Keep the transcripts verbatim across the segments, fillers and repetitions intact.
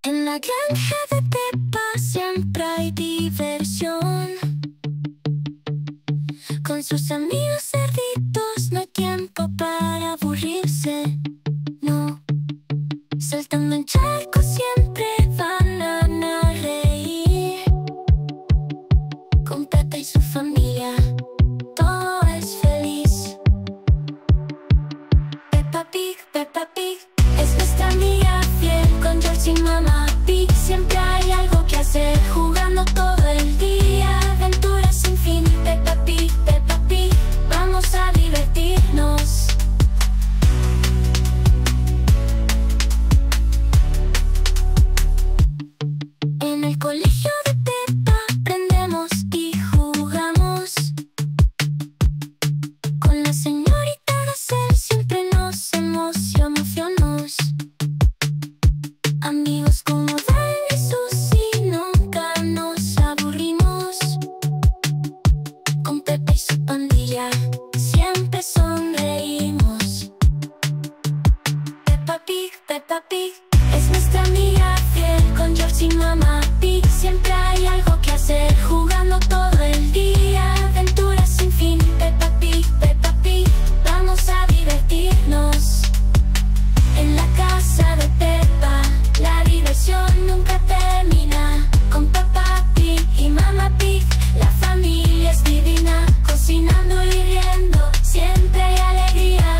En la granja de Peppa siempre hay diversión. Con sus amigos cerditos no hay tiempo para aburrirse, no. Saltando en charcos siempre van a reír. Con Peppa y su familia todo es feliz. Peppa Pig, Peppa Pig es nuestra amiga fiel. Con George y Mamá Pig siempre hay algo que hacer, jugando todo el día, aventuras sin fin. Peppa Pig, Peppa Pig, vamos a divertirnos. En el colegio de Peppa aprendemos y jugamos. Con la señorita Gazelle siempre nos emocionamos. Amigos como Dan y Suzy, nunca nos aburrimos. Con Peppa y su pandilla siempre sonreímos. Peppa Pig, Peppa Pig es nuestra amiga fiel. Con George y Mamá Pig siempre hay algo que hacer, jugando todo el día, aventuras sin fin. Peppa Pig, Peppa Pig, vamos a divertirnos. En la casa de Peppa la diversión nunca termina. Con Peppa Pig y Mamá Pig la familia es divina. Cocinando y riendo siempre hay alegría.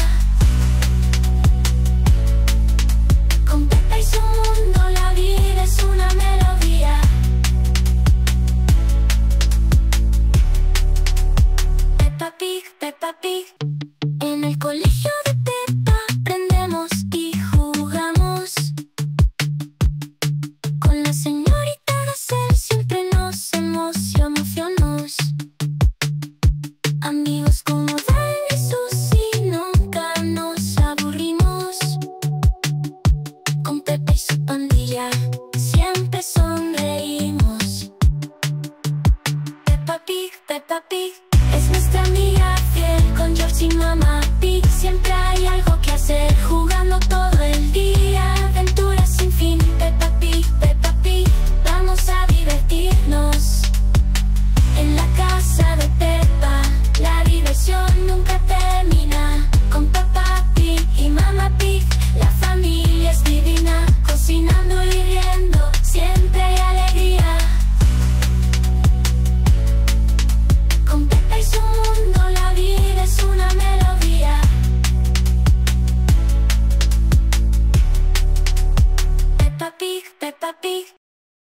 Con Peppa y su mundo la vida es una melodía. Peppa Pig, Peppa Pig. En el colegio de Peppa aprendemos y jugamos. Con la señorita Gazelle siempre nos emocionamos. Amigos como Dan y Suzy, nunca nos aburrimos. Con Peppa y su pandilla siempre sonreímos. Peppa Pig, Peppa Pig es nuestra amiga fiel. Con George y Mamá Pig siempre hay algo que hacer, jugando todo el día, aventuras sin fin. Peppa Pig, Peppa Pig, vamos a divertirnos. En la casa de Peppa la diversión nunca termina. Con Peppa Pig y Mamá Pig la familia es divina. Cocinando y riendo siempre hay alegría. Con Peppa y su mundo la vida es una melodía. Peppa Pig, Peppa Pig.